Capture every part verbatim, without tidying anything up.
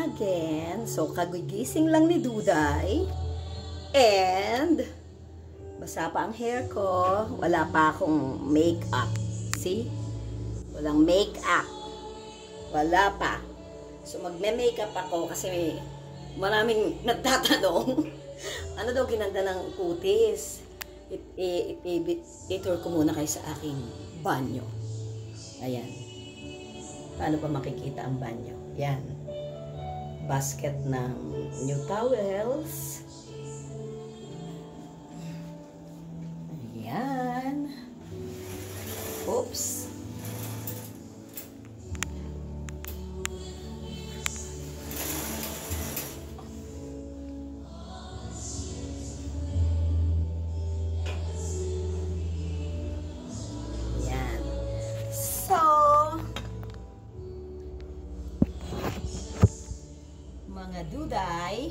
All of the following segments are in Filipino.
again. So, kagigising lang ni Duday. And, basa pa ang hair ko. Wala pa akong make-up. See? Walang make-up. Wala pa. So, magme-makeup ako kasi maraming nagtatanong. Ano daw ginanda ng kutis? I-tour ko muna kayo sa aking banyo. Ayan. Paano pa makikita ang banyo? Yan. Basket ng new towels. Ayan. Oops. Mga Duday,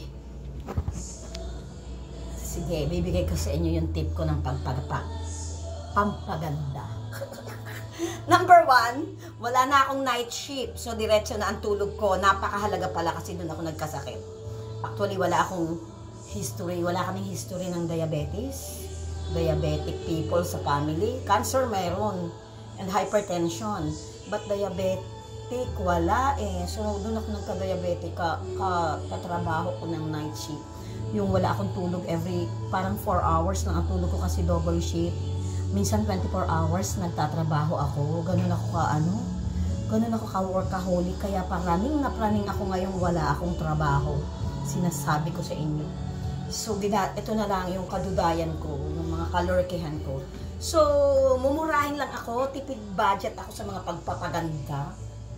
sige, bibigay ko sa inyo yung tip ko ng pagpagpa pampaganda. Number one, wala na akong night shift, so diretso na ang tulog ko. Napakahalaga pala kasi doon ako nagkasakit. Actually, wala akong history, wala kaming history ng diabetes, diabetic people sa family. Cancer meron, and hypertension, but diabetes wala eh. So, doon ako nagka-diabetic ka, ka, katrabaho ko ng night shift. Yung wala akong tulog every, parang four hours lang ang tulog ko kasi double shift. Minsan twenty-four hours nagtatrabaho ako. Ganun ako ka, ano? Ganun ako ka-workaholic. Kaya paraning na praning ako ngayong wala akong trabaho. Sinasabi ko sa inyo. So, gina, ito na lang yung kadudayan ko, yung mga kalorkihan ko. So, mumurahin lang ako, tipid budget ako sa mga pagpapaganda.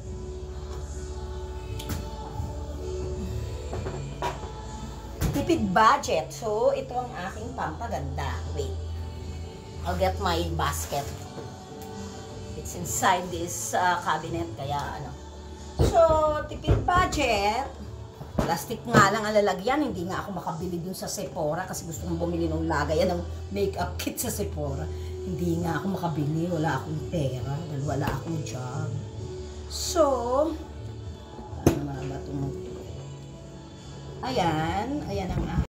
Tipid budget. So, ito ang aking pampaganda. Wait. I'll get my basket. It's inside this uh, cabinet. Kaya, ano. So, tipid budget. Plastic nga lang ang lalagyan. Hindi nga ako makabili dun sa Sephora kasi gusto kong bumili ng lagayan ng makeup kit sa Sephora. Hindi nga ako makabili. Wala akong pera. Dahil wala akong job. So, ano nga ba itong ayan, ayan ang